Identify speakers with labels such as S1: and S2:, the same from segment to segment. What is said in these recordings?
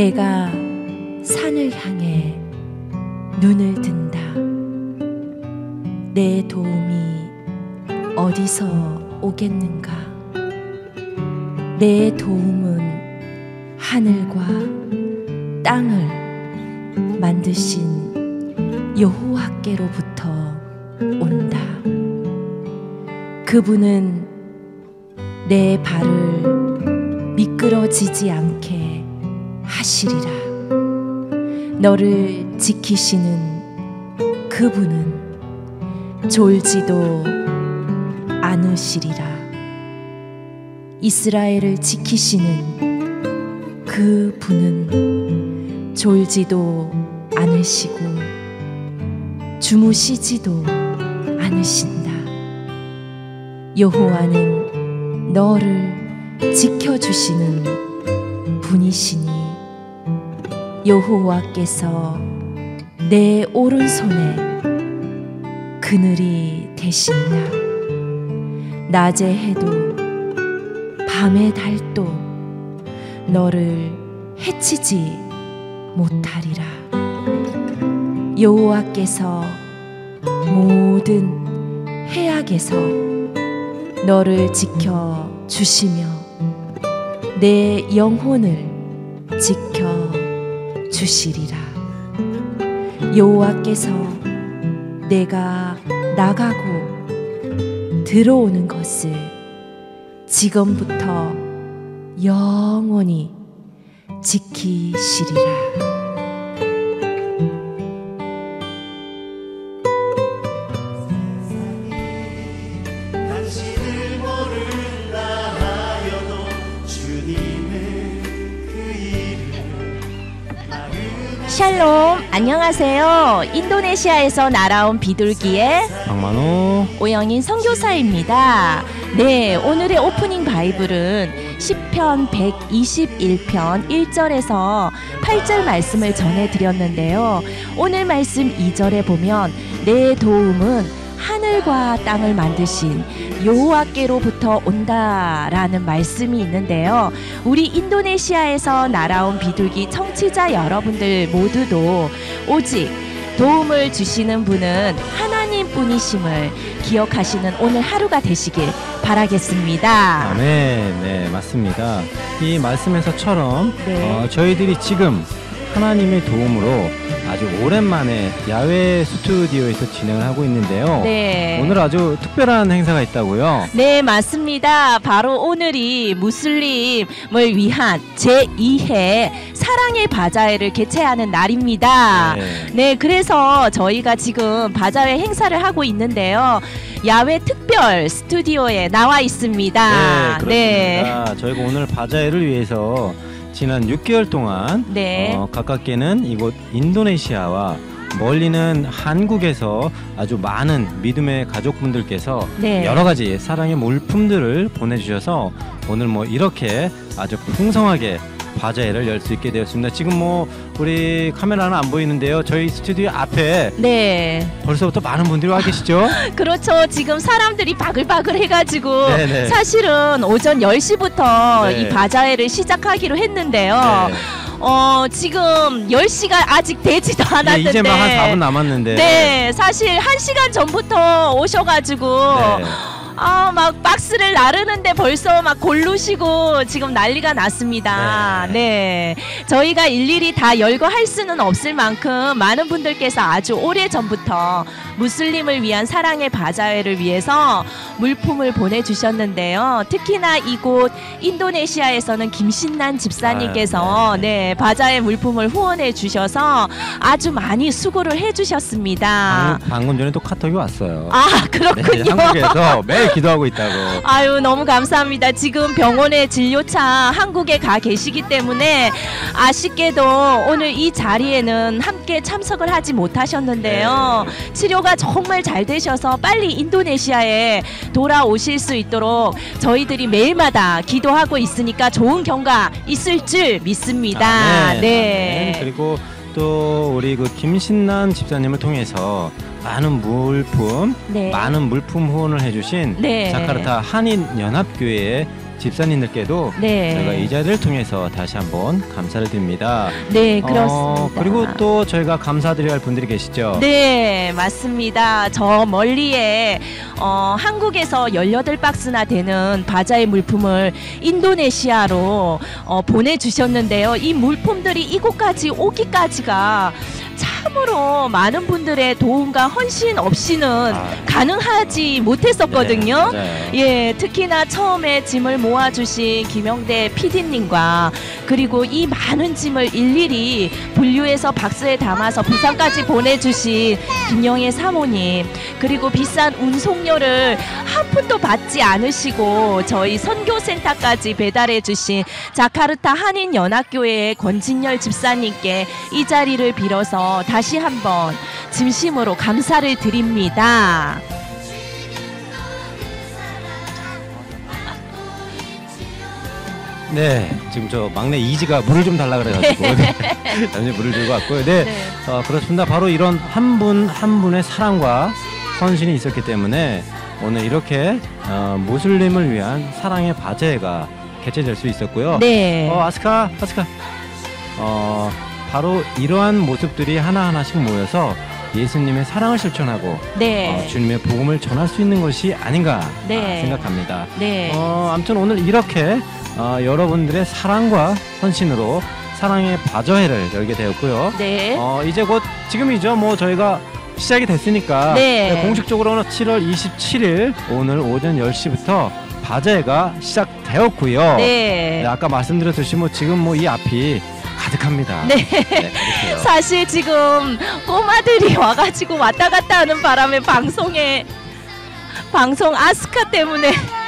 S1: 내가 산을 향해 눈을 든다. 내 도움이 어디서 오겠는가? 내 도움은 하늘과 땅을 만드신 여호와께로부터 온다. 그분은 내 발을 미끄러지지 않게 하시리라. 너를 지키시는 그분은 졸지도 않으시리라. 이스라엘을 지키시는 그분은 졸지도 않으시고 주무시지도 않으신다. 여호와는 너를 지켜주시는 분이시니 여호와께서 내 오른손에 그늘이 되신다. 낮의 해도 밤의 달도 너를 해치지 못하리라. 여호와께서 모든 해악에서 너를 지켜 주시며 내 영혼을 지켜 주시리라. 여호와께서 내가 나가고 들어오는 것을 지금부터 영원히 지키시리라.
S2: 샬롬, 안녕하세요. 인도네시아에서 날아온 비둘기의
S3: 박만호
S2: 오영인 선교사입니다. 네, 오늘의 오프닝 바이블은 시편 121편 1절에서 8절 말씀을 전해드렸는데요. 오늘 말씀 2절에 보면 내 도움은 하늘과 땅을 만드신 여호와께로부터 온다라는 말씀이 있는데요. 우리 인도네시아에서 날아온 비둘기 청취자 여러분들 모두도 오직 도움을 주시는 분은 하나님뿐이심을 기억하시는 오늘 하루가 되시길 바라겠습니다.
S3: 아멘. 네, 맞습니다. 이 말씀에서처럼
S2: 네.
S3: 저희들이 지금 하나님의 도움으로 아주 오랜만에 야외 스튜디오에서 진행을 하고 있는데요.
S2: 네.
S3: 오늘 아주 특별한 행사가 있다고요?
S2: 네, 맞습니다. 바로 오늘이 무슬림을 위한 제2회 사랑의 바자회를 개최하는 날입니다. 네, 그래서 저희가 지금 바자회 행사를 하고 있는데요. 야외 특별 스튜디오에 나와 있습니다.
S3: 네, 그렇습니다. 저희가 오늘 바자회를 위해서 지난 6개월 동안
S2: 네.
S3: 가깝게는 이곳 인도네시아와 멀리는 한국에서 아주 많은 믿음의 가족분들께서
S2: 네.
S3: 여러 가지 사랑의 물품들을 보내주셔서 오늘 뭐 이렇게 아주 풍성하게 바자회를 열 수 있게 되었습니다. 지금 뭐 우리 카메라는 안 보이는데요. 저희 스튜디오 앞에
S2: 네.
S3: 벌써부터 많은 분들이 와 계시죠?
S2: 그렇죠. 지금 사람들이 바글바글 해가지고
S3: 네네.
S2: 사실은 오전 10시부터
S3: 네.
S2: 이 바자회를 시작하기로 했는데요.
S3: 네.
S2: 지금 10시가 아직 되지도 않았는데
S3: 이제 막 한 4분 남았는데
S2: 네, 사실 1시간 전부터 오셔가지고
S3: 네.
S2: 막 박스를 나르는데 벌써 막 고르시고 지금 난리가 났습니다. 네. 저희가 일일이 다 열거할 수는 없을 만큼 많은 분들께서 아주 오래 전부터 무슬림을 위한 사랑의 바자회를 위해서 물품을 보내주셨는데요. 특히나 이곳 인도네시아에서는 김신난 집사님께서 네, 바자회 물품을 후원해 주셔서 아주 많이 수고를 해주셨습니다.
S3: 방금 전에 또 카톡이 왔어요.
S2: 아, 그렇군요.
S3: 네, 한국에서 매일 기도하고 있다고.
S2: 아유, 너무 감사합니다. 지금 병원에 진료차 한국에 가 계시기 때문에 아쉽게도 오늘 이 자리에는 함께 참석을 하지 못하셨는데요. 치료가 정말 잘 되셔서 빨리 인도네시아에 돌아오실 수 있도록 저희들이 매일마다 기도하고 있으니까 좋은 경과 있을 줄 믿습니다. 네.
S3: 그리고 또 우리 그 김신난 집사님을 통해서 많은 물품,
S2: 네.
S3: 많은 물품 후원을 해주신
S2: 네.
S3: 자카르타 한인연합교회의 집사님들께도
S2: 네.
S3: 저희가 이 자리를 통해서 다시 한번 감사를 드립니다.
S2: 네, 그렇습니다.
S3: 그리고 또 저희가 감사드려야 할 분들이 계시죠?
S2: 네, 맞습니다. 저 멀리에 한국에서 18박스나 되는 바자회 물품을 인도네시아로 보내주셨는데요. 이 물품들이 이곳까지 오기까지가 참으로 많은 분들의 도움과 헌신 없이는 가능하지 못했었거든요.
S3: 네,
S2: 예, 특히나 처음에 짐을 모아주신 김영대 PD님과 그리고 이 많은 짐을 일일이 분류해서 박스에 담아서 부산까지 보내주신 김영애 사모님, 그리고 비싼 운송료를 한 푼도 받지 않으시고 저희 선교센터까지 배달해주신 자카르타 한인연합교회의 권진열 집사님께 이 자리를 빌어서 다시 한번 진심으로 감사를 드립니다.
S3: 네, 지금 저 막내 이지가 물을 좀 달라 그래가지고 잠시 물을 들고 왔고요. 네,
S2: 네.
S3: 그렇습니다. 바로 이런 한 분 한 분의 사랑과 헌신이 있었기 때문에 오늘 이렇게 모슬림을 위한 사랑의 바제가 개최될 수 있었고요.
S2: 네.
S3: 아스카, 바로 이러한 모습들이 하나하나씩 모여서 예수님의 사랑을 실천하고
S2: 네.
S3: 주님의 복음을 전할 수 있는 것이 아닌가
S2: 네.
S3: 생각합니다.
S2: 네.
S3: 아무튼 오늘 이렇게 여러분들의 사랑과 헌신으로 사랑의 바저회를 열게 되었고요.
S2: 네.
S3: 이제 곧 지금이죠. 뭐 저희가 시작이 됐으니까
S2: 네.
S3: 공식적으로는 7월 27일 오늘 오전 10시부터 바저회가 시작되었고요.
S2: 네.
S3: 아까 말씀드렸듯이 뭐 지금 뭐 이 앞이 가득합니다.
S2: 네.
S3: 가득해요.
S2: 사실 지금 꼬마들이 와가지고 왔다 갔다 하는 바람에 방송 아스카 때문에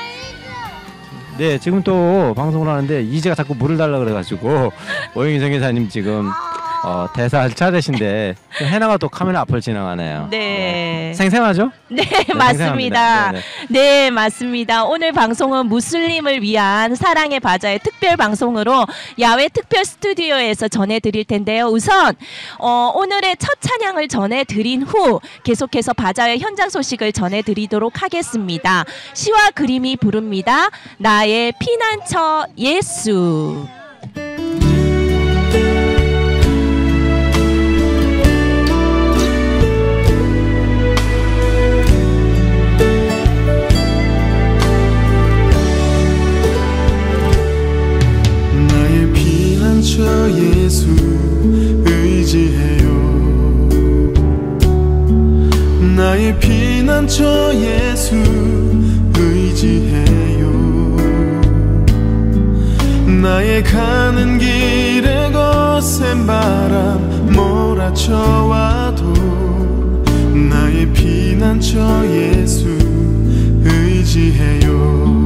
S3: 네, 지금 또 방송을 하는데 이제가 자꾸 물을 달라 그래가지고 오영희 선교사님 지금 대사 차례신데 해나가 또 카메라 앞을 지나가네요.
S2: 네.
S3: 생생하죠?
S2: 네,
S3: 생생합니다.
S2: 맞습니다.
S3: 네,
S2: 네, 맞습니다. 오늘 방송은 무슬림을 위한 사랑의 바자의 특별 방송으로 야외 특별 스튜디오에서 전해드릴 텐데요. 우선 오늘의 첫 찬양을 전해드린 후 계속해서 바자회 현장 소식을 전해드리도록 하겠습니다. 시와 그림이 부릅니다. 나의 피난처 예수.
S4: 피난처 예수 의지해요. 나의 피난처 예수 의지해요. 나의 가는 길에 거센 바람 몰아쳐와도 나의 피난처 예수 의지해요.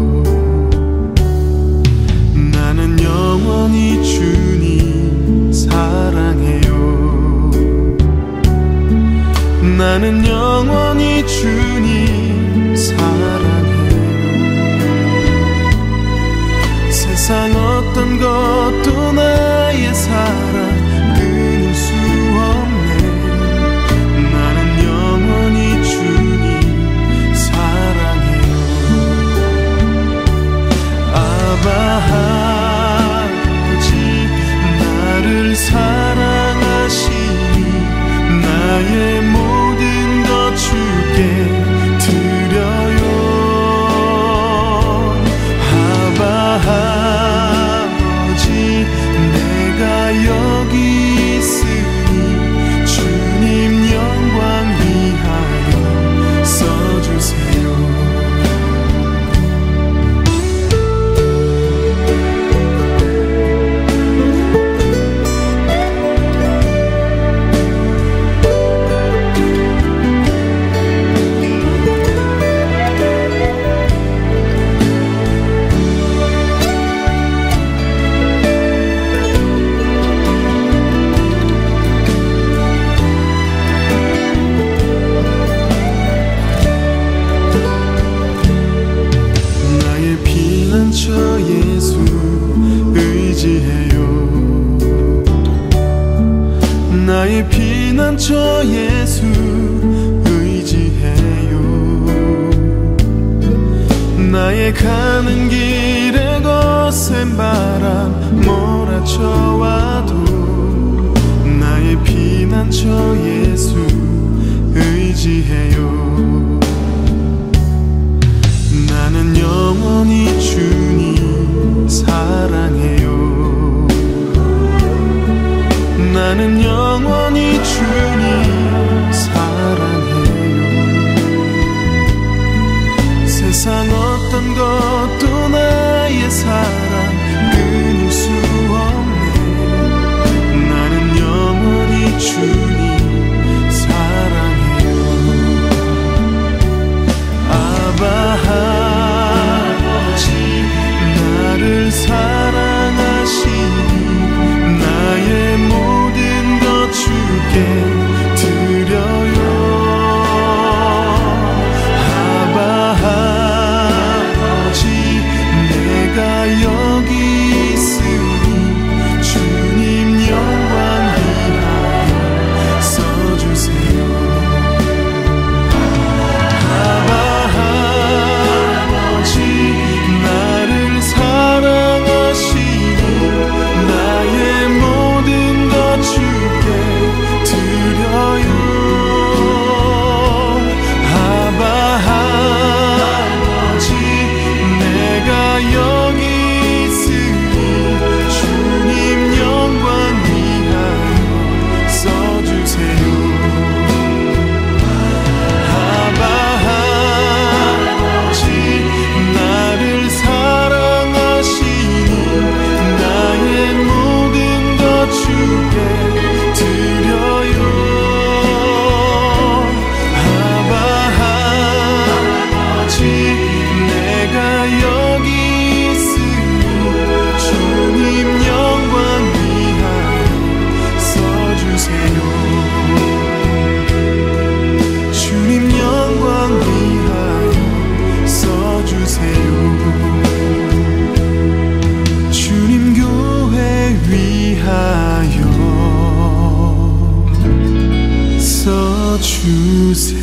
S4: 나는 영원히 주님 사랑해요. 나는 영원히 주님 사랑해요. 세상 어떤 것도 나의 사랑 끊을 수 없네. 나는 영원히 주님 사랑해요. 아바 나를 사랑하시니 나의 모든 것 주께 드려요. 아바 아버지 내가 여기 있으니 주님 영광 위하여 써주세요. 예수 의지해요. 나의 피난처 예수 의지해요. 나의 가는 길에 거센 바람 몰아쳐와도 나의 피난처 예수 의지해요. 나는 영원히 주님 사랑해요. 나는 영원히 주님 사랑해요. 세상 어떤 것도 나의 사랑 끊을 수 없네. 나는 영원히 주님 사랑해요. 아바 아버지 나를 사랑하시니 나의 모든 것 주께 드려요. 아바 아버지 내가 여기 있으니 주님 영광 위하여 써주세요. 아바 아버지 나를 사랑하시니 나의 모든 것 주께 드려요. 아바 아버지 내가 여기 있으니 주님 영광 위하여 써주세요. 아바 아버지 나를 사랑하시니 나의 모든 것 주께 드려요. 아바 아버지 내가 여기 있으니 주님 영광 위하여 써주세요. 주님 영광 위하여 써주세요. 주님 교회 위하여 써주세요.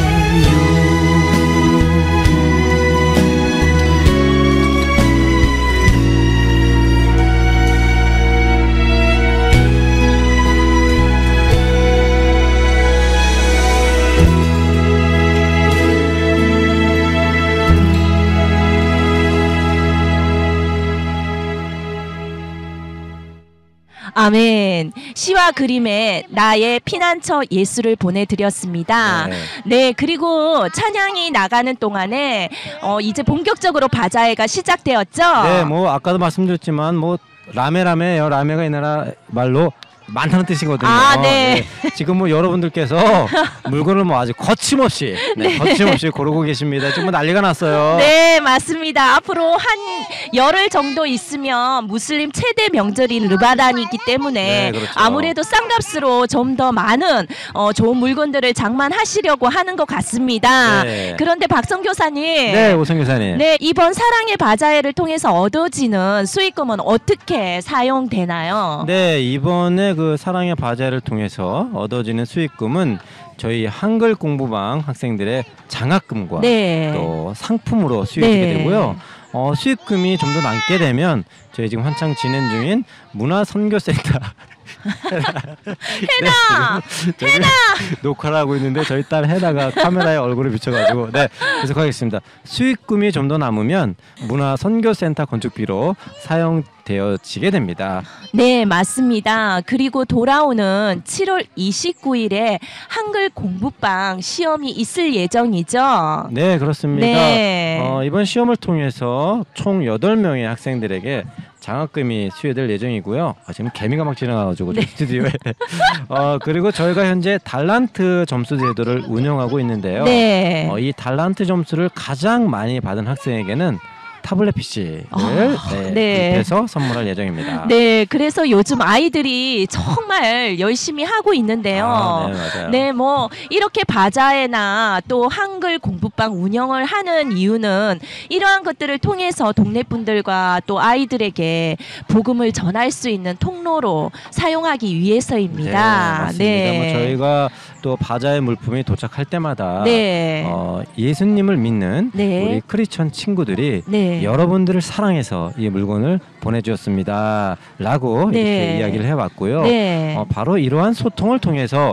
S2: 아멘. 시와 그림에 나의 피난처 예수를 보내드렸습니다. 네, 그리고 찬양이 나가는 동안에 이제 본격적으로 바자회가 시작되었죠?
S3: 네, 뭐 아까도 말씀드렸지만 뭐 라메라메요. 라메가 이 나라 말로 많다는 뜻이거든요.
S2: 아, 네.
S3: 네. 지금 뭐 여러분들께서 물건을 뭐 아주 거침없이 거침없이 고르고 계십니다. 지금 뭐 난리가 났어요.
S2: 네, 맞습니다. 앞으로 한 열흘 정도 있으면 무슬림 최대 명절인 르바단이기 때문에
S3: 네, 그렇죠.
S2: 아무래도 싼값으로 좀 더 많은 좋은 물건들을 장만하시려고 하는 것 같습니다.
S3: 네.
S2: 그런데 박성 교사님,
S3: 네, 오성 교사님.
S2: 네, 이번 사랑의 바자회를 통해서 얻어지는 수익금은 어떻게 사용되나요?
S3: 네, 이번에 그 사랑의 바자회를 통해서 얻어지는 수익금은 저희 한글 공부방 학생들의 장학금과
S2: 네.
S3: 또 상품으로 수익이
S2: 네.
S3: 되고요. 수익금이 좀 더 남게 되면 저희 지금 한창 진행 중인 문화선교센터
S2: 해나!
S3: 해나! 녹화를 하고 있는데 저희 딸 해나가 카메라에 얼굴을 비춰가지고 네, 계속하겠습니다. 수익금이 좀 더 남으면 문화선교센터 건축비로 사용되어지게 됩니다.
S2: 네, 맞습니다. 그리고 돌아오는 7월 29일에 한글 공부방 시험이 있을 예정이죠?
S3: 네, 그렇습니다.
S2: 네.
S3: 이번 시험을 통해서 총 8명의 학생들에게 장학금이 수여될 예정이고요. 지금 개미가 막 지나가가지고
S2: 네.
S3: 스튜디오에. 그리고 저희가 현재 달란트 점수 제도를 운영하고 있는데요.
S2: 네.
S3: 이 달란트 점수를 가장 많이 받은 학생에게는 타블렛 PC를
S2: 네.
S3: 구입해서 선물할 예정입니다.
S2: 네, 그래서 요즘 아이들이 정말 열심히 하고 있는데요.
S3: 네, 맞아요.
S2: 네, 뭐 이렇게 바자회나 또 한글 공부방 운영을 하는 이유는 이러한 것들을 통해서 동네 분들과 또 아이들에게 복음을 전할 수 있는 통로로 사용하기 위해서입니다.
S3: 네, 맞습니다. 뭐 저희가 또 바자회 물품이 도착할 때마다
S2: 네.
S3: 예수님을 믿는
S2: 네.
S3: 우리 크리스천 친구들이
S2: 네. 네.
S3: 여러분들을 사랑해서 이 물건을 보내주었습니다. 라고
S2: 네.
S3: 이렇게 이야기를 해봤고요.
S2: 네.
S3: 바로 이러한 소통을 통해서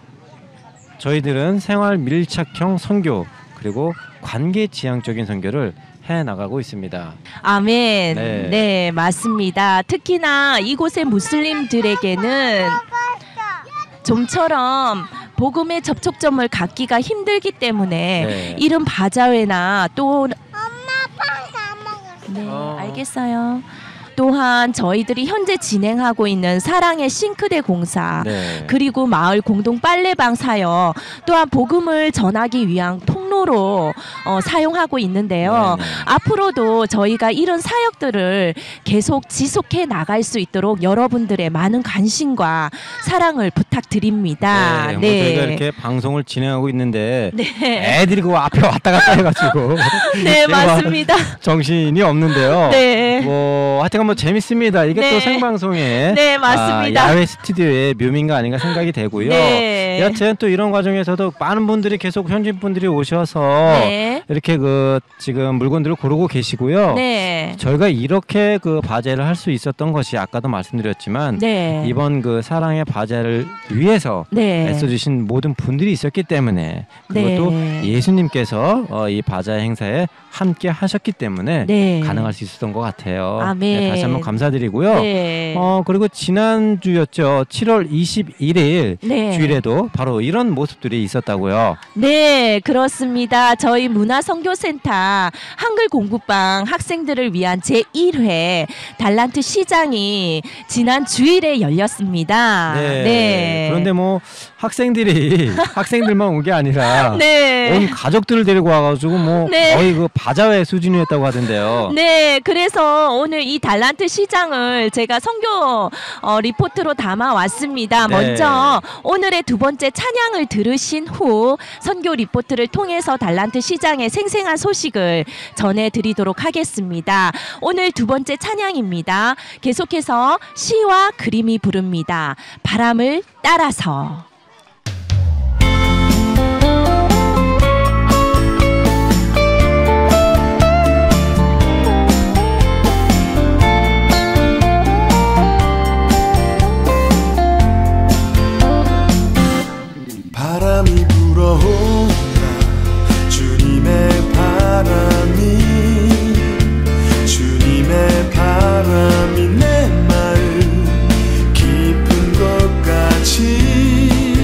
S3: 저희들은 생활 밀착형 선교 그리고 관계 지향적인 선교를 해 나가고 있습니다.
S2: 아멘.
S3: 네.
S2: 네, 맞습니다. 특히나 이곳의 무슬림들에게는 좀처럼 복음의 접촉점을 갖기가 힘들기 때문에
S3: 네.
S2: 이런 바자회나 또 네,
S3: 어.
S2: 알겠어요. 또한 저희들이 현재 진행하고 있는 사랑의 싱크대 공사
S3: 네.
S2: 그리고 마을 공동 빨래방 사역 또한 복음을 전하기 위한 통로로 사용하고 있는데요.
S3: 네네.
S2: 앞으로도 저희가 이런 사역들을 계속 지속해 나갈 수 있도록 여러분들의 많은 관심과 사랑을 부탁드립니다.
S3: 뭐 저희가 이렇게 방송을 진행하고 있는데
S2: 네.
S3: 애들이 그 앞에 왔다 갔다 해가지고
S2: 네,
S3: 제가
S2: 맞습니다.
S3: 정신이 없는데요.
S2: 네.
S3: 뭐 하여튼 뭐 재밌습니다. 이게
S2: 네.
S3: 또 생방송에
S2: 네, 맞습니다.
S3: 야외 스튜디오의 묘미가 아닌가 생각이 되고요.
S2: 네.
S3: 여튼 또 이런 과정에서도 많은 분들이 계속 현진 분들이 오셔서
S2: 네.
S3: 이렇게 그 지금 물건들을 고르고 계시고요.
S2: 네.
S3: 저희가 이렇게 그 바제를 할 수 있었던 것이 아까도 말씀드렸지만
S2: 네.
S3: 이번 그 사랑의 바제를 위해서
S2: 네.
S3: 애써주신 모든 분들이 있었기 때문에 그리고
S2: 네.
S3: 또 예수님께서 이 바자 행사에 함께 하셨기 때문에
S2: 네.
S3: 가능할 수 있었던 것 같아요.
S2: 아멘.
S3: 네, 다시 한번 감사드리고요.
S2: 네.
S3: 그리고 지난주였죠. 7월 21일
S2: 네.
S3: 주일에도 바로 이런 모습들이 있었다고요.
S2: 네, 그렇습니다. 저희 문화선교센터 한글 공부방 학생들을 위한 제1회 달란트 시장이 지난 주일에 열렸습니다. 네.
S3: 그런데 뭐 학생들이 학생들만 온 게 아니라
S2: 네.
S3: 온 가족들을 데리고 와가지고 뭐
S2: 네.
S3: 거의 그 바자회 수준이었다고 하던데요.
S2: 네, 그래서 오늘 이 달란트 시장을 제가 선교 리포트로 담아왔습니다.
S3: 네.
S2: 먼저 오늘의 두 번째 찬양을 들으신 후 선교 리포트를 통해서 달란트 시장의 생생한 소식을 전해드리도록 하겠습니다. 오늘 두 번째 찬양입니다. 계속해서 시와 그림이 부릅니다. 바람을 따라서.
S4: 바람이 불어온다 주님의 바람이 내 마음 깊은 것 같이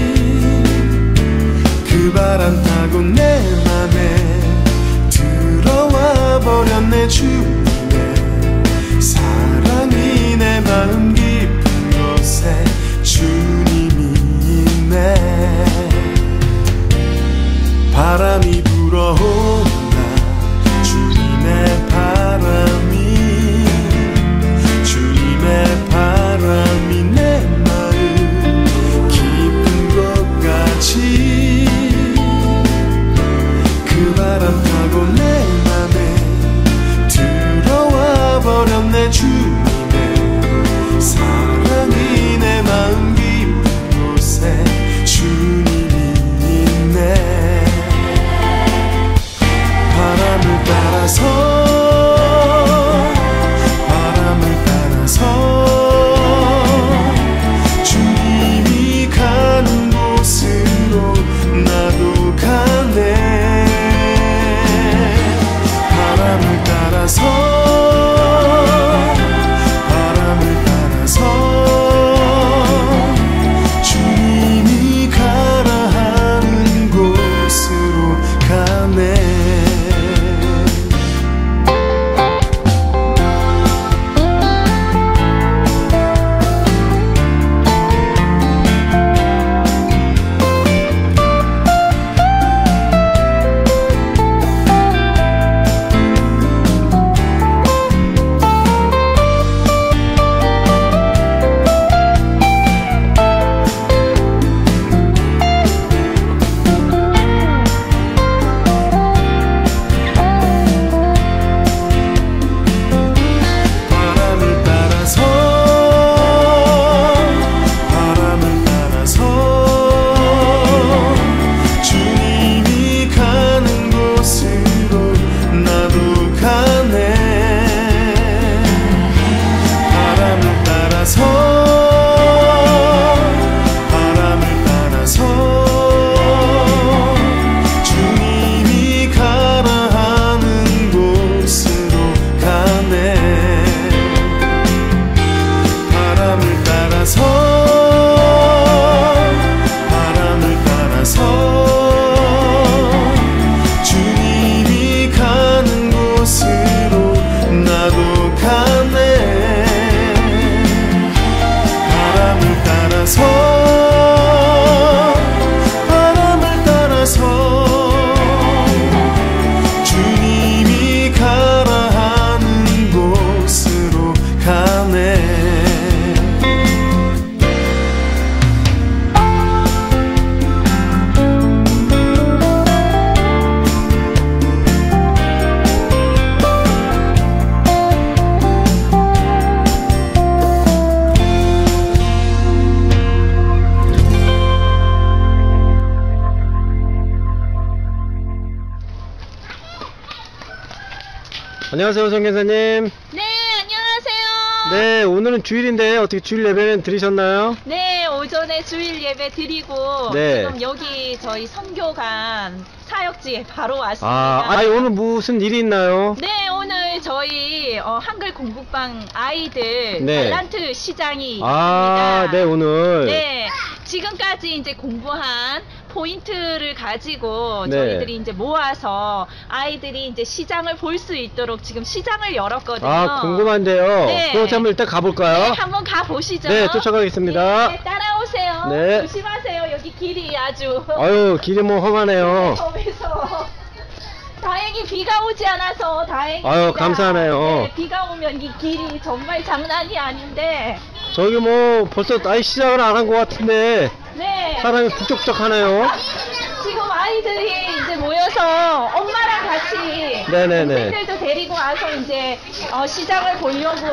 S3: 안녕하세요, 선교사님.
S2: 네, 안녕하세요.
S3: 네, 오늘은 주일인데 어떻게 주일 예배는 드리셨나요?
S2: 네, 오전에 주일 예배 드리고
S3: 네.
S2: 지금 여기 저희 선교관 사역지에 바로 왔습니다.
S3: 오늘 무슨 일이 있나요?
S2: 네, 오늘 저희 한글 공부방 아이들
S3: 네.
S2: 달란트 시장이 있습니다.
S3: 네, 오늘.
S2: 네, 지금까지 이제 공부한 포인트를 가지고
S3: 네.
S2: 저희들이 이제 모아서 아이들이 이제 시장을 볼 수 있도록 지금 시장을 열었거든요.
S3: 궁금한데요.
S2: 네.
S3: 그럼 한번 일단 가볼까요?
S2: 네, 한번 가 보시죠.
S3: 네, 쫓아가겠습니다.
S2: 네, 따라오세요.
S3: 네.
S2: 조심하세요. 여기 길이 아주.
S3: 아유, 길이 뭐 험하네요.
S2: 섬에서. 다행히 비가 오지 않아서 다행입니다.
S3: 아유, 감사하네요.
S2: 네, 비가 오면 이 길이 정말 장난이 아닌데.
S3: 저기 뭐 벌써 시작을 안 한 것 같은데
S2: 네.
S3: 사람이 부쩍부쩍하네요.
S2: 지금 아이들이 이제 모여서 엄마랑 같이
S3: 네네네.
S2: 동생들도 데리고 와서 이제 시장을 보려고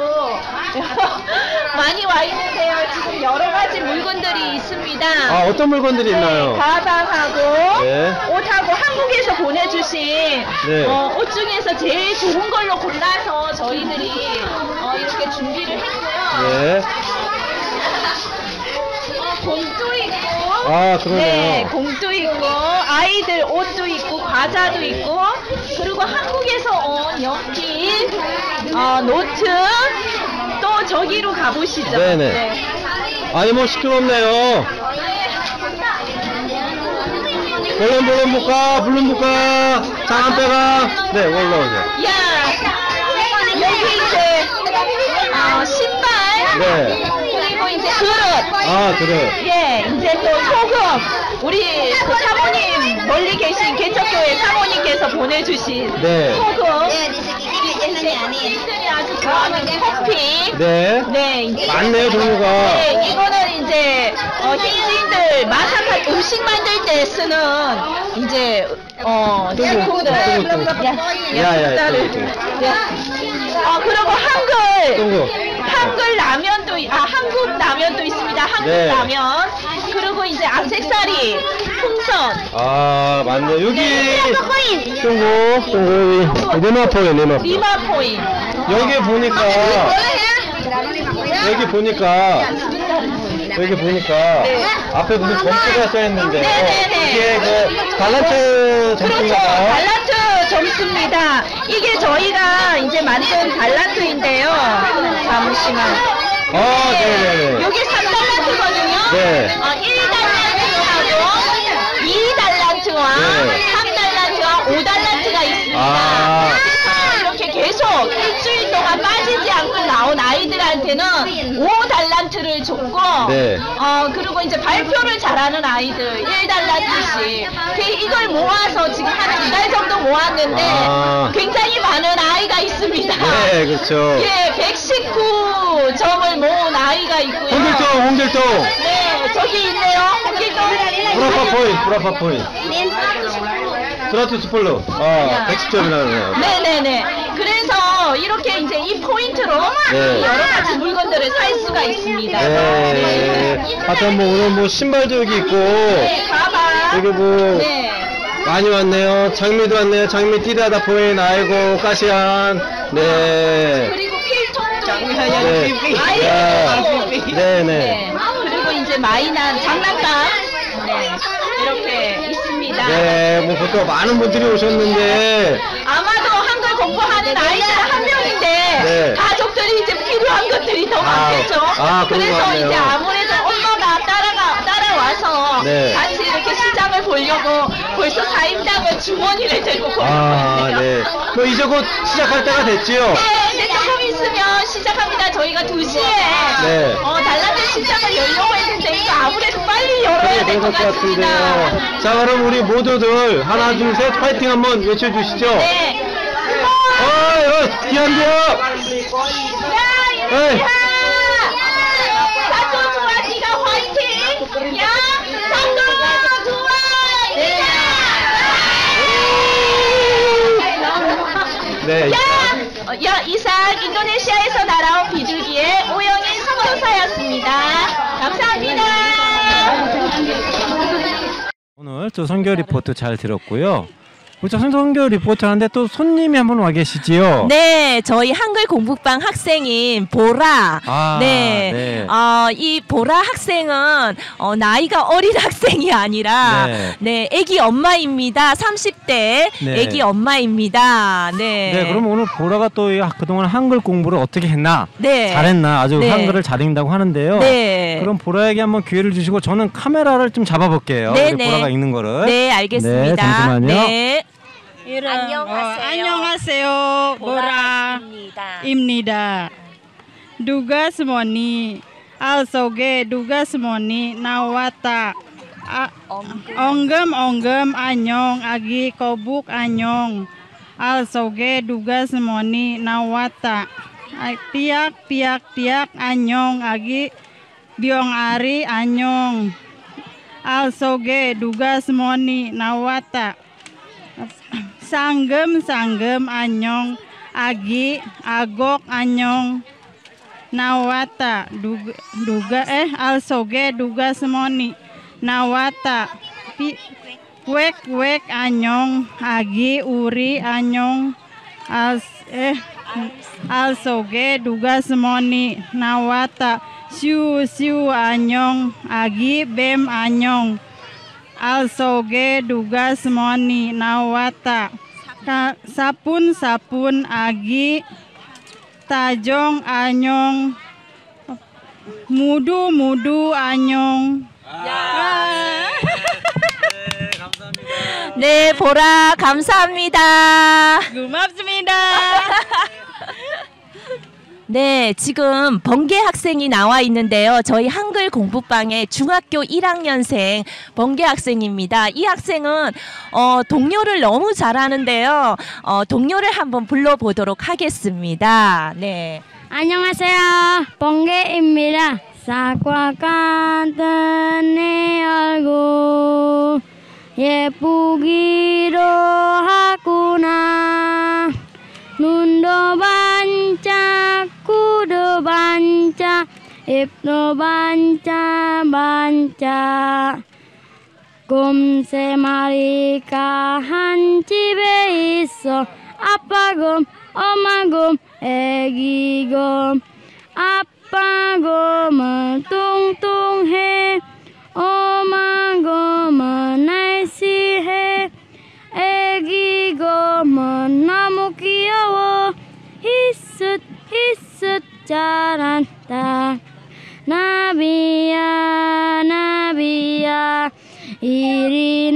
S2: 많이 와 있는데요. 지금 여러 가지 물건들이 있습니다.
S3: 어떤 물건들이 있나요?
S2: 가방하고
S3: 네.
S2: 옷하고 한국에서 보내주신
S3: 네.
S2: 옷 중에서 제일 좋은 걸로 골라서 저희들이 이렇게 준비를 했고요.
S3: 네.
S2: 공도 있고,
S3: 그러네요.
S2: 네, 공도 있고, 아이들 옷도 있고, 과자도 있고, 그리고 한국에서 온 연필, 노트, 또 저기로 가보시죠.
S3: 네네.
S2: 네.
S3: 아니 뭐 시끄럽네요. 볼론 볼까 장안 빼가. 네, 올라오죠.
S2: 야, 여기 이제 신발,
S3: 네.
S2: 그리고 이제 그릇.
S3: 그래.
S2: 예, 이제 또 소금. 우리 그 사모님 멀리 계신 개척교회 사모님께서 보내주신
S3: 네.
S2: 소금. 이들이 아주 좋아하는 커피.
S3: 네.
S2: 네, 이제
S3: 많네요, 종류가.
S2: 네, 이거는 이제 현지인들 마사카 음식 만들 때 쓰는 이제 스푼들.
S3: 야야.
S2: 그리고 한글.
S3: 똥구.
S2: 한글 라면도 한국 라면도 있습니다. 한국
S3: 네.
S2: 라면. 그리고 이제 액세서리, 풍선.
S3: 맞네. 여기 똥구. 리마포인.
S2: 리마포인.
S3: 여기 보니까 앞에 무슨 점수가 써있는데
S2: 네네네.
S3: 이게 그 달란트
S2: 그렇죠.
S3: 점수인가요?
S2: 달란트 점수입니다. 이게 저희가 이제 만든 달란트인데요. 잠시만.
S3: 네네네.
S2: 여기 3달란트거든요.
S3: 네.
S2: 1달란트하고 2달란트와
S3: 네.
S2: 3달란트와 5달란트가 있습니다. 이렇게 계속 일주일 동안 빠지지 않고 나온 아이들한테는 5달란트를 줬고,
S3: 네.
S2: 그리고 이제 발표를 잘하는 아이들 1달란트씩. 이걸 모아서 지금 한 2달 정도 모았는데 굉장히 많은 아이가 있습니다.
S3: 네, 그렇죠.
S2: 예, 119점을 모은 아이가 있고요.
S3: 홍길동.
S2: 네, 저기 있네요. 홍길동.
S3: 브라파포인. 스트라투스폴로. 110점이라네요.
S2: 네네네. 그래서 이렇게 이제 이 포인트로
S3: 네.
S2: 여러 가지 물건들을 살 수가 있습니다.
S3: 네. 하여튼 뭐 오늘 뭐 신발도 여기 있고
S2: 네, 가방.
S3: 그리고
S2: 네.
S3: 많이 왔네요. 장미도 왔네요. 장미 띠다다 포인. 아이고 까시안. 네.
S2: 그리고 필통도 있고.
S3: 네.
S2: 아이들도.
S3: 네네.
S2: 네. 그리고 이제 마이난 장난감. 네. 이렇게 있습니다.
S3: 네, 뭐 보통 많은 분들이 오셨는데
S2: 아마도 한글 공부하는 아이들 한 명인데
S3: 네.
S2: 가족들이 이제 필요한 것들이 더 많겠죠.
S3: 그런 것
S2: 그래서
S3: 같네요.
S2: 이제 아무래도 엄마가 따라와서
S3: 네.
S2: 같이 이렇게 시장을 보려고 벌써 4인당은 주머니를 들고 보고 있네요.
S3: 네. 뭐 이제 곧 시작할 때가 됐지요?
S2: 네, 이제 조금 있으면 시작합니다. 저희가 2시에
S3: 네.
S2: 달란트 시장을 열려고 했는데 이거 아무래도 빨리 열어야 될 것 같습니다.
S3: 자, 그럼 우리 모두들 하나, 둘, 셋 파이팅 한번 외쳐주시죠.
S2: 네.
S3: 기한대요.
S2: 야, 이리야! 사또 좋아, 니가 화이팅! 야, 사또 좋아, 이리야!
S3: 네.
S2: 야, 이상 인도네시아에서 날아온 비둘기의 오영인 선교사였습니다. 감사합니다.
S3: 오늘 또 선교 리포트 잘 들었고요. 자, 선교 리포트 하는데 또 손님이 한 분 와 계시지요?
S2: 네, 저희 한글 공부방 학생인 보라. 네.
S3: 네.
S2: 이 보라 학생은 나이가 어린 학생이 아니라 네, 아기 엄마입니다. 30대
S3: 네.
S2: 아기 엄마입니다. 네.
S3: 네, 그럼 오늘 보라가 또 그동안 한글 공부를 어떻게 했나?
S2: 네.
S3: 잘했나? 아주
S2: 네.
S3: 한글을 잘 읽는다고 하는데요.
S2: 네.
S3: 그럼 보라에게 한번 기회를 주시고 저는 카메라를 좀 잡아볼게요.
S2: 네,
S3: 우리
S2: 네.
S3: 보라가 읽는 거를.
S2: 네, 알겠습니다.
S3: 네, 잠시만요.
S2: 네.
S5: 안녕하세요.
S6: 안녕하세요.
S2: 보라입니다.
S6: 보라입니다. Dugas moni alsoge dugas moni nawata onggem anyong agi kobuk anyong alsoge dugas moni nawata tiak anyong agi biong ari anyong alsoge dugas moni nawata sanggem anyong agi agok anyong nawata alsoge duga semoni nawata wek anyong agi uri anyong alsoge duga semoni nawata siu anyong agi bem anyong alsoge duga semoni nawata sapun agi tajong anyong mudu anyong.
S2: 네, 보라 감사합니다.
S6: 고맙습니다.
S2: 네, 지금 번개 학생이 나와 있는데요. 저희 한글 공부방의 중학교 1학년생 번개 학생입니다. 이 학생은 동요를 너무 잘하는데요. 동요를 한번 불러보도록 하겠습니다. 네.
S5: 안녕하세요. 번개입니다. 사과 같은 내 얼굴 예쁘기로 하구나. 눈도 반짝 코도 반짝 입도 반짝 곰 3마리가 한 집에 있어. 아빠 곰 엄마 곰 애기 곰. 아빠 곰은 뚱뚱해 엄마 곰은 날씬해 애기 곰은 너무 귀여워. 히스트 잘한다. 나비야 이리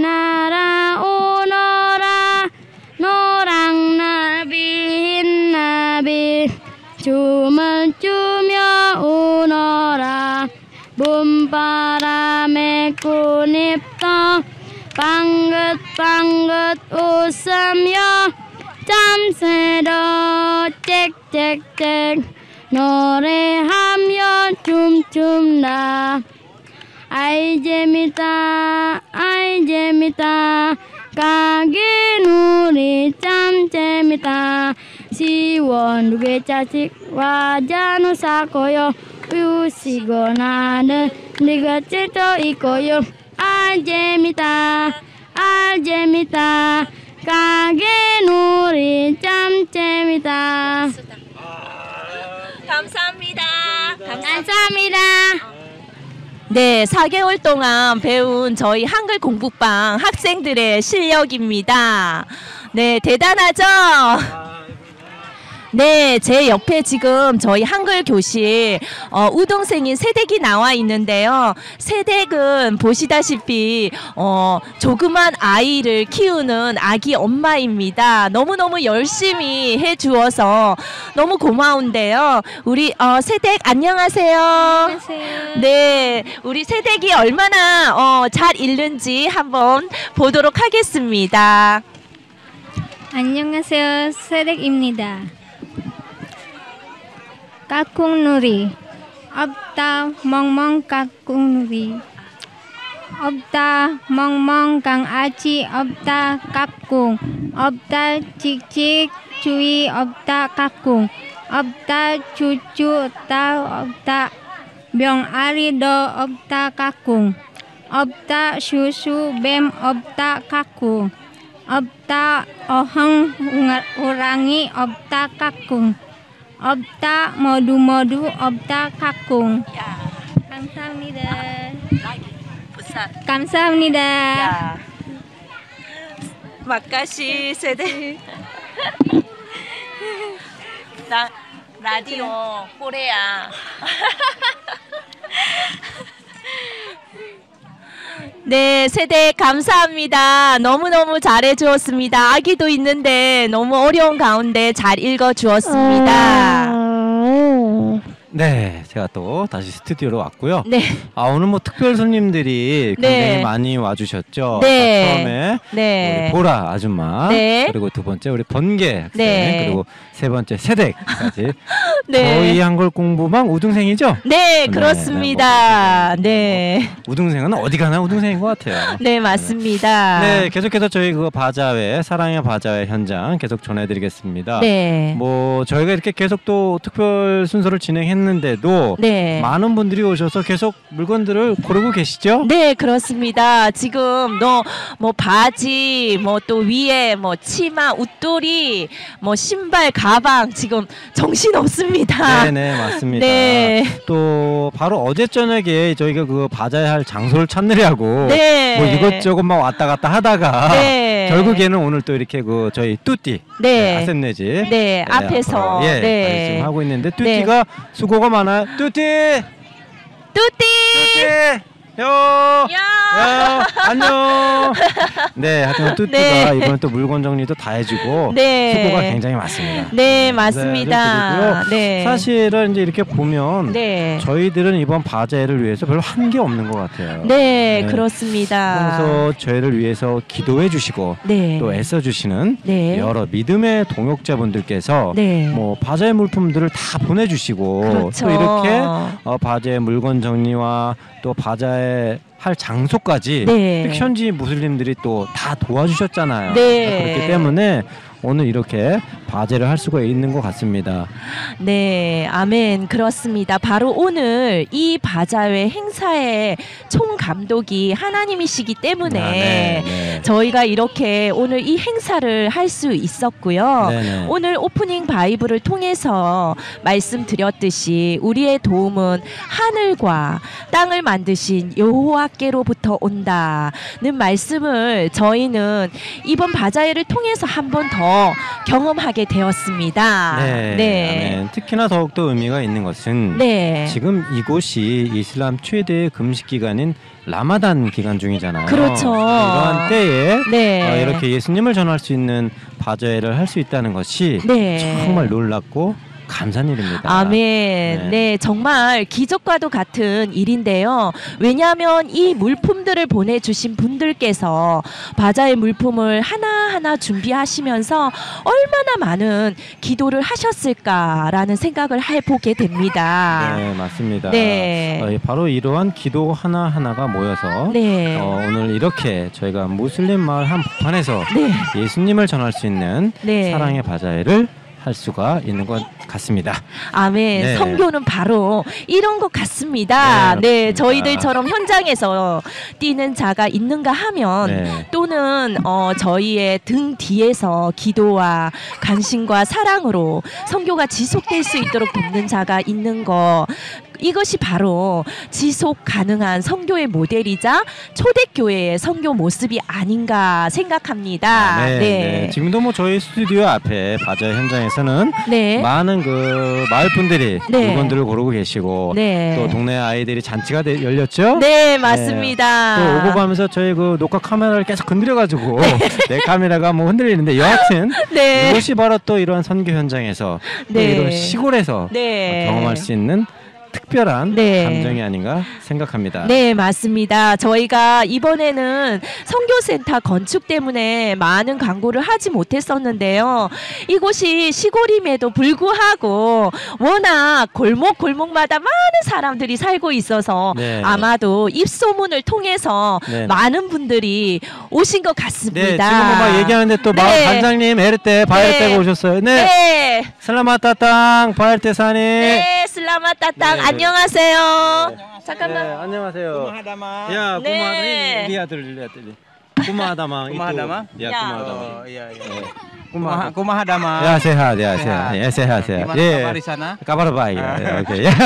S5: 날아오너라. 노랑 나비 흰 나비 춤을 추며 오너라. 봄바람에 꽃잎도 방긋방긋 웃으며 잠새도 짹짹짹 노래하며 춤춘다. 아이 재밌다 가게놀이 참 재밌다. 시원 두개 자식 와자노 사고요. 우시고 나는 네가 찔도 있고요. 재밌다 가게놀이 참 재밌다.
S2: 감사합니다.
S5: 감사합니다.
S2: 네, 4개월 동안 배운 저희 한글 공부방 학생들의 실력입니다. 네, 대단하죠? 네, 제 옆에 지금 저희 한글 교실 우동생인 새댁이 나와 있는데요. 새댁은 보시다시피 조그만 아이를 키우는 아기 엄마입니다. 너무너무 열심히 해주어서 너무 고마운데요. 우리 새댁 안녕하세요.
S5: 안녕하세요.
S2: 네, 우리 새댁이 얼마나 잘 읽는지 한번 보도록 하겠습니다.
S5: 안녕하세요. 새댁입니다. 까꿍누리 없다 멍멍 까꿍누리 없다 멍멍 강아지 없다 까꿍 없다 칙칙 주위 없다 까꿍 없다 cucu 없다 병아리도 없다 까꿍 없다 susu bem 없다 까꿍 없다 어항 호랑이 없다 까꿍 없다 모두 없다 까꿍. 감사합니다. 감사합니다.
S2: 마카시 세대. 나 라디오 코레아. 네, 세대 감사합니다. 너무너무 잘해주었습니다. 아기도 있는데 너무 어려운 가운데 잘 읽어주었습니다.
S3: 네, 제가 또 다시 스튜디오로 왔고요.
S2: 네.
S3: 오늘 뭐 특별 손님들이 굉장히
S2: 네.
S3: 많이 와주셨죠.
S2: 네.
S3: 처음에
S2: 네.
S3: 우리 보라 아줌마,
S2: 네.
S3: 그리고 두 번째 우리 번개 학생,
S2: 네.
S3: 그리고 세 번째 세댁까지.
S2: 네.
S3: 저희 한글 공부방 우등생이죠?
S2: 네, 그렇습니다. 네.
S3: 우등생은 어디 가나 우등생인 것 같아요.
S2: 네, 맞습니다.
S3: 네, 계속해서 저희 그 바자회, 사랑의 바자회 현장 계속 전해드리겠습니다.
S2: 네.
S3: 뭐 저희가 이렇게 계속 또 특별 순서를 진행했는데도
S2: 네.
S3: 많은 분들이 오셔서 계속 물건들을 고르고 계시죠?
S2: 네, 그렇습니다. 지금 뭐 바지, 뭐 또 위에 뭐 치마, 웃돌이, 뭐 신발, 가방 지금 정신 없습니다.
S3: 네네, 맞습니다.
S2: 네.
S3: 또 바로 어제 저녁에 저희가 그 바자회 할 장소를 찾느라고
S2: 네.
S3: 뭐 이것저것 막 왔다 갔다 하다가
S2: 네.
S3: 결국에는 오늘 또 이렇게 그 저희 뚜띠
S2: 네.
S3: 아셈네지
S2: 네, 앞에서
S3: 예,
S2: 네.
S3: 지금 하고 있는데 뚜띠가 수고가 많아요. 뚜띠 요 안녕. 네, 하여튼 뚜띠가
S2: 네.
S3: 이번에 또 물건 정리도 다 해주고
S2: 네.
S3: 수고가 굉장히 많습니다.
S2: 네,
S3: 네,
S2: 맞습니다.
S3: 드리고요.
S2: 네.
S3: 사실은 이제 이렇게 보면
S2: 네.
S3: 저희들은 이번 바자회를 위해서 별로 한 게 없는 것 같아요.
S2: 네,
S3: 네.
S2: 그렇습니다.
S3: 평소 저희를 위해서 기도해 주시고
S2: 네.
S3: 또 애써 주시는
S2: 네.
S3: 여러 믿음의 동역자분들께서
S2: 네.
S3: 뭐 바자회 물품들을 다 보내주시고
S2: 그렇죠.
S3: 또 이렇게 바자회 물건 정리와 또 바자회 할 장소까지
S2: 네.
S3: 현지 무슬림들이 또 다 도와주셨잖아요.
S2: 네.
S3: 그렇기 때문에 오늘 이렇게 바제를 할 수가 있는 것 같습니다.
S2: 네, 아멘. 그렇습니다. 바로 오늘 이 바자회 행사의 총감독이 하나님이시기 때문에
S3: 네.
S2: 저희가 이렇게 오늘 이 행사를 할 수 있었고요.
S3: 네네.
S2: 오늘 오프닝 바이블을 통해서 말씀드렸듯이 우리의 도움은 하늘과 땅을 만드신 여호와께로부터 온다는 말씀을 저희는 이번 바자회를 통해서 한 번 더 경험하게 되었습니다.
S3: 네. 아멘. 특히나 더욱더 의미가 있는 것은
S2: 네.
S3: 지금 이곳이 이슬람 최대의 금식 기간인 라마단 기간 중이잖아요.
S2: 그렇죠.
S3: 이러한 때에
S2: 네.
S3: 이렇게 예수님을 전할 수 있는 바자회를 할 수 있다는 것이
S2: 네.
S3: 정말 놀랍고 감사한 일입니다.
S2: 아멘.
S3: 네.
S2: 네, 정말 기적과도 같은 일인데요. 왜냐하면 이 물품들을 보내주신 분들께서 바자의 물품을 하나하나 준비하시면서 얼마나 많은 기도를 하셨을까라는 생각을 해보게 됩니다.
S3: 네, 맞습니다.
S2: 네.
S3: 바로 이러한 기도 하나하나가 모여서
S2: 네.
S3: 오늘 이렇게 저희가 무슬림 마을 한복판에서
S2: 네.
S3: 예수님을 전할 수 있는
S2: 네.
S3: 사랑의 바자회를 할 수가 있는 것 같습니다.
S2: 아멘.
S3: 네.
S2: 선교는 바로 이런 것 같습니다.
S3: 네,
S2: 네,
S3: 그렇습니다.
S2: 저희들처럼 현장에서 뛰는 자가 있는가 하면
S3: 네.
S2: 또는 저희의 등 뒤에서 기도와 간신과 사랑으로 선교가 지속될 수 있도록 돕는 자가 있는 거. 이것이 바로 지속 가능한 선교의 모델이자 초대교회의 선교 모습이 아닌가 생각합니다.
S3: 네. 지금도 뭐 저희 스튜디오 앞에 바자회 현장에서는
S2: 네.
S3: 많은 그 마을 분들이
S2: 네.
S3: 물건들을 고르고 계시고
S2: 네.
S3: 또 동네 아이들이 잔치가 열렸죠.
S2: 네, 맞습니다.
S3: 또 오고 가면서 저희 그 녹화 카메라를 계속 건드려가지고 내 카메라가 뭐 흔들리는데 여하튼
S2: 네.
S3: 이것이 바로 또 이러한 선교 현장에서 또
S2: 네.
S3: 이런 시골에서
S2: 네.
S3: 경험할 수 있는 특별한
S2: 네.
S3: 감정이 아닌가 생각합니다.
S2: 네, 맞습니다. 저희가 이번에는 선교센터 건축 때문에 많은 광고를 하지 못했었는데요. 이곳이 시골임에도 불구하고 워낙 골목마다 많은 사람들이 살고 있어서
S3: 네.
S2: 아마도 입소문을 통해서
S3: 네.
S2: 많은 분들이 오신 것
S3: 네,
S2: 같습니다.
S3: 지금 막 얘기하는데 또 마을
S2: 네.
S3: 반장님 에르테 바엘테가 오셨어요. 네,
S2: 네.
S3: 슬라마따땅 바엘테 사니.
S2: 네, 슬라마 따땅
S3: 네.
S2: 안녕하세요. 잠깐만.
S3: 네, 안녕하세요. 야,
S2: 네.
S3: 고마워. 리아들. Kumahadamang itu.
S7: Kumahadamang?
S3: Ya,
S2: Ya.
S3: Kumahadamang.
S7: Oh iya iya.
S3: Kumah.
S7: Kumaha Damang.
S3: Ya sehat ya sehat. Ya sehat sehat.
S7: Gimana kabar di sana?
S3: Kabar baik. Ya, oke. Ya.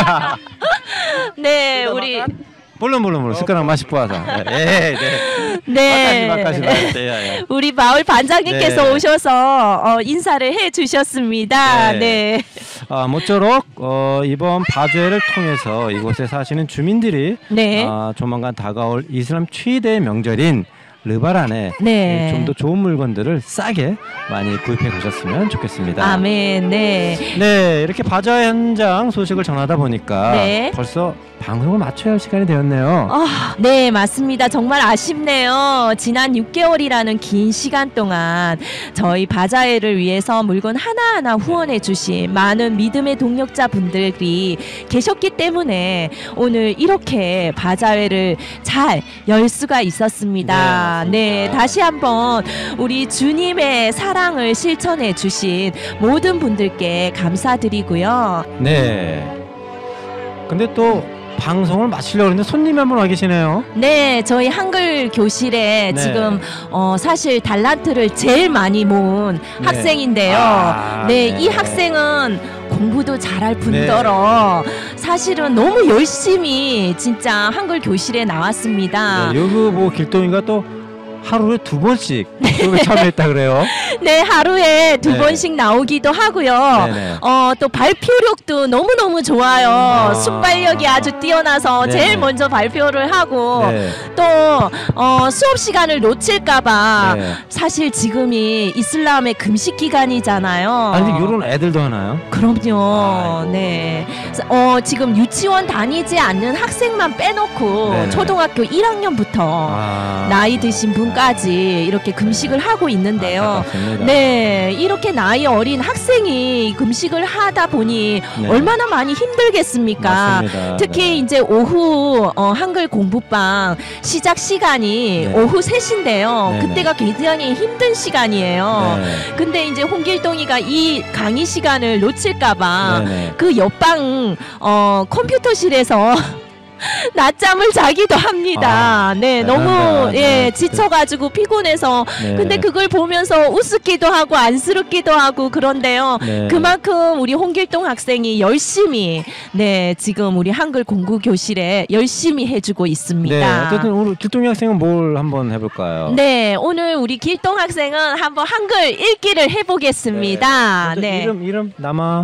S2: 네, 우리
S3: belum. Sekarang masih puasa. 네.
S2: 네.
S3: makasih. Ya, ya.
S2: 우리 마을 반장님께서
S3: 네.
S2: 오셔서 인사를 해 주셨습니다.
S3: 네.
S2: 네.
S3: 모쪼록 이번 바제를 통해서 이곳에 사시는 주민들이
S2: 네.
S3: 조만간 다가올 이슬람 최대 명절인 르바란에
S2: 네.
S3: 좀 더 좋은 물건들을 싸게 많이 구입해 보셨으면 좋겠습니다.
S2: 아멘. 네.
S3: 네, 이렇게 바자 현장 소식을 전하다 보니까
S2: 네.
S3: 벌써 방송을 마쳐야 할 시간이 되었네요.
S2: 네, 맞습니다. 정말 아쉽네요. 지난 6개월이라는 긴 시간 동안 저희 바자회를 위해서 물건 하나하나 후원해 주신 많은 믿음의 동력자 분들이 계셨기 때문에 오늘 이렇게 바자회를 잘 열 수가 있었습니다.
S3: 네,
S2: 네,
S3: 맞습니다.
S2: 다시 한번 우리 주님의 사랑을 실천해 주신 모든 분들께 감사드리고요.
S3: 네. 근데 또 방송을 마치려고 했는데 손님이 한 분 와 계시네요.
S2: 네, 저희 한글 교실에
S3: 네.
S2: 지금 사실 달란트를 제일 많이 모은
S3: 네.
S2: 학생인데요.
S3: 아,
S2: 네,
S3: 네.
S2: 이 학생은 공부도 잘할 뿐더러 사실은 너무 열심히 진짜 한글 교실에 나왔습니다.
S3: 네, 여기 뭐 길동이가 또 하루에 2번씩 수업에 참여했다 그래요.
S2: 네, 하루에 2번씩 나오기도 하고요.
S3: 네네.
S2: 또 발표력도 너무너무 좋아요.
S3: 아.
S2: 순발력이 아주 뛰어나서
S3: 네네.
S2: 제일 먼저 발표를 하고
S3: 네.
S2: 또 수업 시간을 놓칠까봐
S3: 네.
S2: 사실 지금이 이슬람의 금식 기간이잖아요.
S3: 아니 이런 애들도 하나요?
S2: 그럼요.
S3: 아이고.
S2: 네. 지금 유치원 다니지 않는 학생만 빼놓고
S3: 네네.
S2: 초등학교 1학년부터 나이 드신 분까지 이렇게 금식을 하고 있는데요.
S3: 안타깝습니다.
S2: 네, 이렇게 나이 어린 학생이 금식을 하다 보니
S3: 네.
S2: 얼마나 많이 힘들겠습니까?
S3: 맞습니다.
S2: 특히
S3: 네.
S2: 이제 오후 한글 공부방 시작 시간이
S3: 네.
S2: 오후 3시인데요.
S3: 네네.
S2: 그때가 굉장히 힘든 시간이에요.
S3: 네.
S2: 근데 이제 홍길동이가 이 강의 시간을 놓칠까봐
S3: 네네.
S2: 그 옆방 컴퓨터실에서 낮잠을 자기도 합니다. 네, 너무
S3: 대단하다. 네.
S2: 지쳐가지고 피곤해서
S3: 네.
S2: 근데 그걸 보면서 우습기도 하고 안쓰럽기도 하고 그런데요.
S3: 네.
S2: 그만큼 우리 홍길동 학생이 열심히 지금 우리 한글 공부 교실에 열심히 해주고 있습니다.
S3: 네, 어쨌든 오늘 길동이 학생은 뭘 한번 해볼까요?
S2: 네, 오늘 우리 길동 학생은 한번 한글 읽기를 해보겠습니다.
S3: 먼저
S2: 네.
S3: 이름 남아.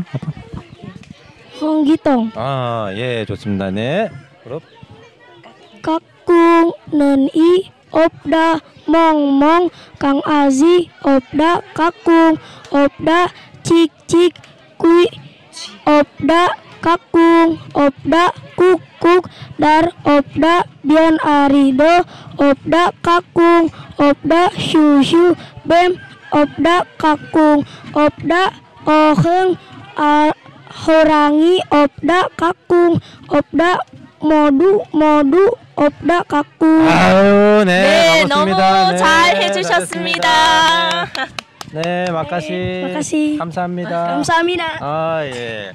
S5: 홍길동
S3: 예, 좋습니다. 네. 그럼
S5: kakung nen i opda mong mong kang azi opda kakung opda cik cik kui opda kakung opda kuk kuk dar opda bion arido opda kakung opda shu shu bem opda kakung opda oheng horangi opda kakung opda 모두 없다 갖고
S3: 아유,
S2: 네, 너무
S3: 반갑습니다. 네,
S2: 잘 해주셨습니다.
S3: 네, 마카시.
S5: 마카시.
S3: 감사합니다.
S5: 감사합니다.
S3: 예.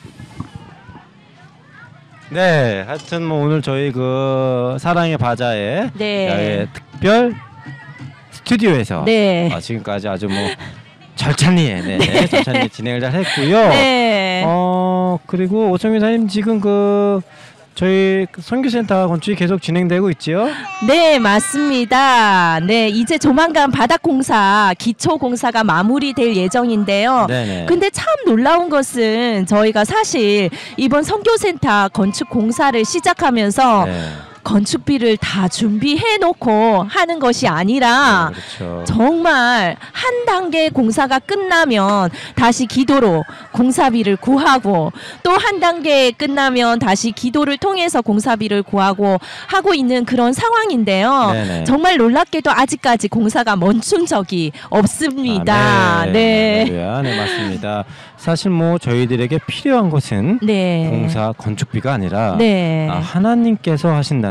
S3: 네, 하여튼 뭐 오늘 저희 그 사랑의 바자의
S2: 네.
S3: 특별 스튜디오에서
S2: 네.
S3: 지금까지 아주 뭐 절찬리에 절찬리에 진행을 잘 했고요.
S2: 네.
S3: 그리고 오성민 사님 지금 저희 선교센터 건축이 계속 진행되고 있지요?
S2: 네, 맞습니다. 네, 이제 조만간 바닥공사, 기초공사가 마무리될 예정인데요.
S3: 네네.
S2: 근데 참 놀라운 것은 저희가 사실 이번 선교센터 건축 공사를 시작하면서
S3: 네.
S2: 건축비를 다 준비해 놓고 하는 것이 아니라
S3: 그렇죠.
S2: 정말 한 단계 공사가 끝나면 다시 기도로 공사비를 구하고 또 한 단계 끝나면 다시 기도를 통해서 공사비를 구하고 하고 있는 그런 상황인데요.
S3: 네네.
S2: 정말 놀랍게도 아직까지 공사가 멈춘 적이 없습니다. 네.
S3: 네, 맞습니다. 사실 뭐 저희들에게 필요한 것은
S2: 네.
S3: 공사 건축비가 아니라
S2: 네.
S3: 하나님께서 하신다는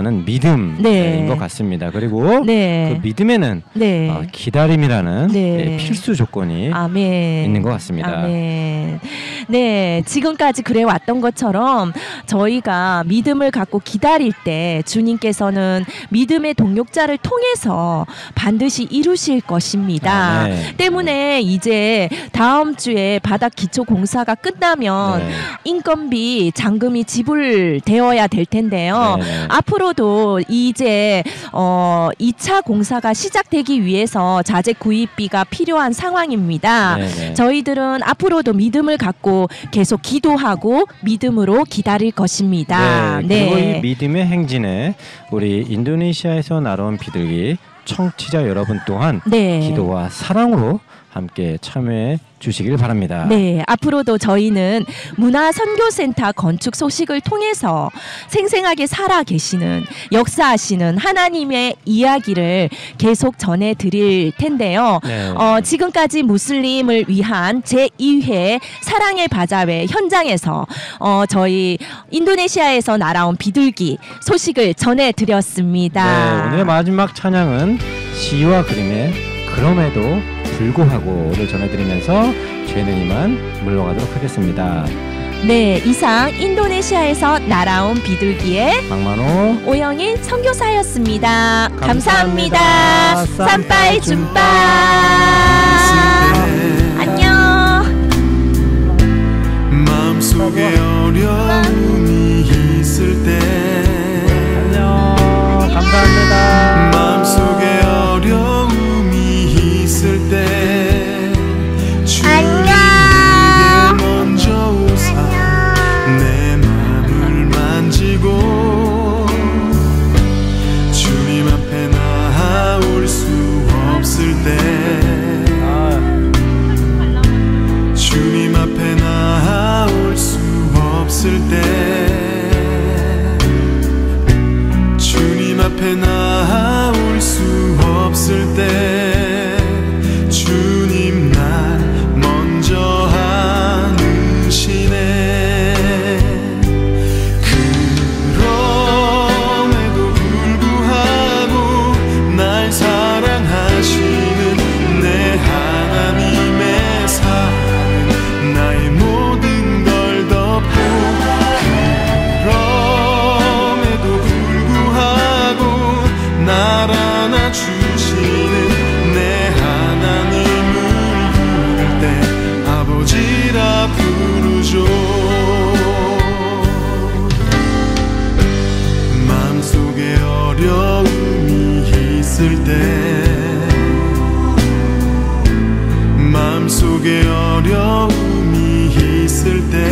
S3: 나타나는 믿음인
S2: 네.
S3: 것 같습니다. 그리고
S2: 네.
S3: 그 믿음에는
S2: 네.
S3: 기다림이라는
S2: 네.
S3: 필수 조건이
S2: 아멘.
S3: 있는 것 같습니다.
S2: 아멘. 네, 지금까지 그래 왔던 것처럼 저희가 믿음을 갖고 기다릴 때 주님께서는 믿음의 동력자를 통해서 반드시 이루실 것입니다.
S3: 네.
S2: 때문에 이제 다음 주에 바닥 기초 공사가 끝나면
S3: 네.
S2: 인건비, 잔금이 지불되어야 될 텐데요.
S3: 네.
S2: 앞으로도 이제 2차 공사가 시작되기 위해서 자재 구입비가 필요한 상황입니다.
S3: 네.
S2: 저희들은 앞으로도 믿음을 갖고 계속 기도하고 믿음으로 기다릴 것입니다.
S3: 네. 그리고 이 믿음의 행진에 우리 인도네시아에서 날아온 비둘기 청취자 여러분 또한
S2: 네.
S3: 기도와 사랑으로 함께 참여해 주시길 바랍니다.
S2: 네, 앞으로도 저희는 문화선교센터 건축 소식을 통해서 생생하게 살아 계시는 역사하시는 하나님의 이야기를 계속 전해드릴 텐데요.
S3: 네.
S2: 지금까지 무슬림을 위한 제2회 사랑의 바자회 현장에서 저희 인도네시아에서 날아온 비둘기 소식을 전해드렸습니다.
S3: 네, 오늘의 마지막 찬양은 시와 그림의 그럼에도 불구하고를 전해드리면서 죄는 이만 물러가도록 하겠습니다.
S2: 네, 이상 인도네시아에서 날아온 비둘기의
S3: 박만호
S2: 오영인 선교사였습니다. 감사합니다.
S3: 감사합니다.
S2: 산빠이 줌빠. 안녕.
S4: 마음속에 어려움이 있을 때
S3: 안녕. 감사합니다.
S4: 마음속에 어려움이 있을 때 주님께 먼저 오사 내 마음을 만지고 주님 앞에 나올 수 없을 때 주님 앞에 나올 수 없을 때 주님 앞에 나올 수 없을 때 주님 날 먼저 안으시네. 그럼에도 불구하고 날 사랑하시는 내 하나님의 사랑은 나의 모든 걸 덮고 그럼에도 불구하고 날 안아주시는 내 하나님을 부를 때 아버지라 부르죠. 마음속에 어려움이 있을 때 마음속에 어려움이 있을 때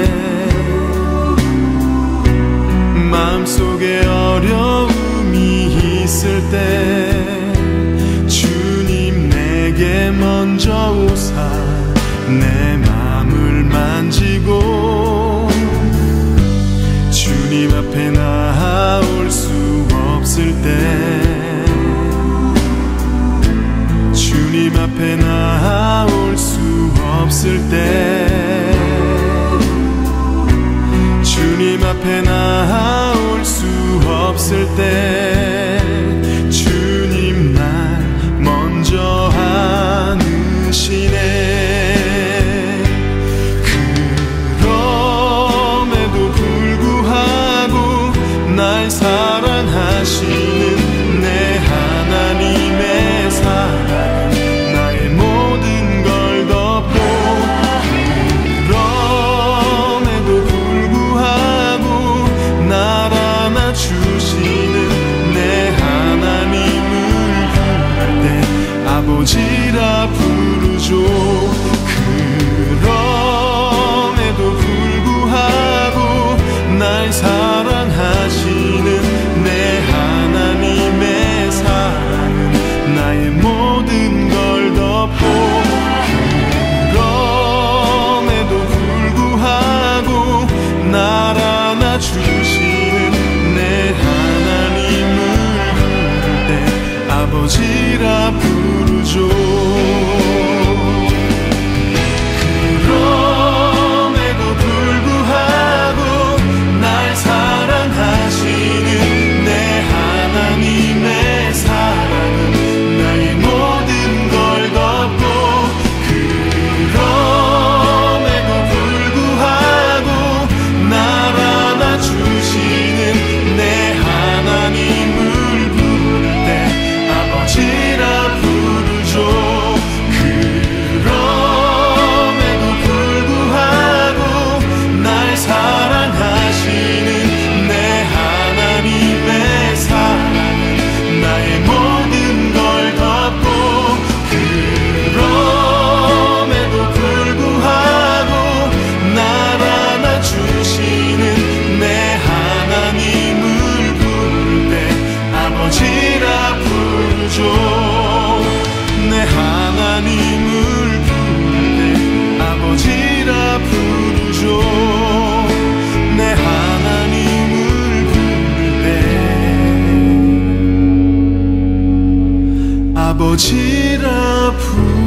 S4: 마음속에 어려움이 있을 때 주님 내게 먼저 오사 내 마음을 만지고 주님 앞에 나올 수 없을 때 주님 앞에 나올 수 없을 때 주님 앞에 나올 수 없을 때 주님 날 먼저 안으시네. 그럼에도 불구하고 날 사랑하시는 내 하나님의 사랑은 나의 모든 걸 덮고 그럼에도 불구하고 날 안아주시는 내 하나님을 부를 때 아버지라 부르죠. 그럼에도 불구하고 날 사랑하시는 내 하나님의 사랑은 나의 모든 걸 덮고 그럼에도 불구하고 날 안아주시는 내 하나님을 부를 때 아버지라 부르죠. 그럼에도 불구하고 날 사랑하시는 내 아버지라 부르